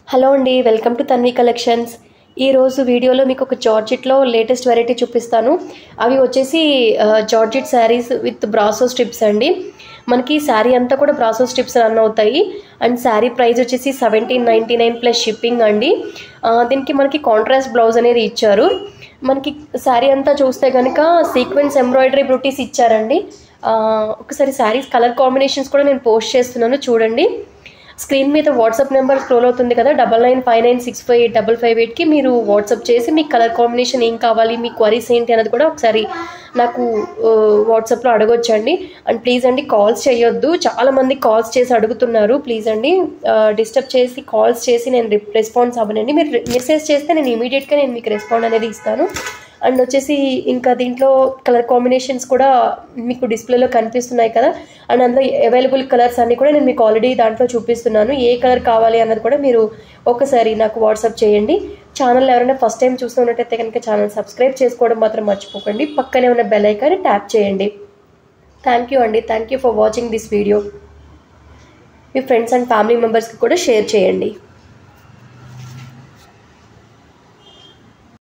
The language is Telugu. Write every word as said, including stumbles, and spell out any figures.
హలో అండి, వెల్కమ్ టు తన్వి కలెక్షన్స్. ఈరోజు వీడియోలో మీకు ఒక జార్జెట్లో లేటెస్ట్ వెరైటీ చూపిస్తాను. అవి వచ్చేసి georgette saris with brasso strips అండి. మనకి శారీ అంతా కూడా బ్రాసో స్ట్రిప్స్ రన్ అవుతాయి. అండ్ శారీ ప్రైస్ వచ్చేసి seventeen ninety nine plus shipping అండి. దీనికి మనకి కాంట్రాస్ట్ బ్లౌజ్ అనేది ఇచ్చారు. మనకి శారీ అంతా చూస్తే కనుక సీక్వెన్స్ ఎంబ్రాయిడరీ బ్రూటీస్ ఇచ్చారండి. ఒకసారి శారీస్ కలర్ కాంబినేషన్స్ కూడా నేను పోస్ట్ చేస్తున్నాను, చూడండి. స్క్రీన్ మీద వాట్సాప్ నెంబర్ స్క్రోల్ అవుతుంది కదా, double nine five nine six five eight double five ఎయిట్కి మీరు వాట్సాప్ చేసి మీకు కలర్ కాంబినేషన్ ఏం కావాలి, మీ క్వరీస్ ఏంటి అనేది కూడా ఒకసారి నాకు వాట్సాప్లో అడగొచ్చండి. అండ్ ప్లీజ్ అండి, కాల్స్ చేయొద్దు, చాలామంది కాల్స్ చేసి అడుగుతున్నారు. ప్లీజ్ అండి, డిస్టర్బ్ చేసి కాల్స్ చేసి నేను రెస్పాన్స్ అవ్వనండి. మీరు మెసేజ్ చేస్తే నేను ఇమీడియట్గా నేను మీకు రెస్పాండ్ అనేది ఇస్తాను. అండ్ వచ్చేసి ఇంకా దీంట్లో కలర్ కాంబినేషన్స్ కూడా మీకు డిస్ప్లేలో కనిపిస్తున్నాయి కదా. అండ్ అందులో అవైలబుల్ కలర్స్ అన్నీ కూడా నేను మీకు ఆల్రెడీ దాంట్లో చూపిస్తున్నాను. ఏ కలర్ కావాలి అన్నది కూడా మీరు ఒకసారి నాకు వాట్సాప్ చేయండి. ఛానల్ ఎవరైనా ఫస్ట్ టైం చూస్తున్నట్టయితే కనుక ఛానల్ సబ్స్క్రైబ్ చేసుకోవడం మాత్రం మర్చిపోకండి. పక్కనే ఉన్న బెల్ ఐకాన్ని ట్యాప్ చేయండి. థ్యాంక్ యూ అండి, thank you for watching this video. మీ ఫ్రెండ్స్ అండ్ ఫ్యామిలీ మెంబర్స్కి కూడా షేర్ చేయండి.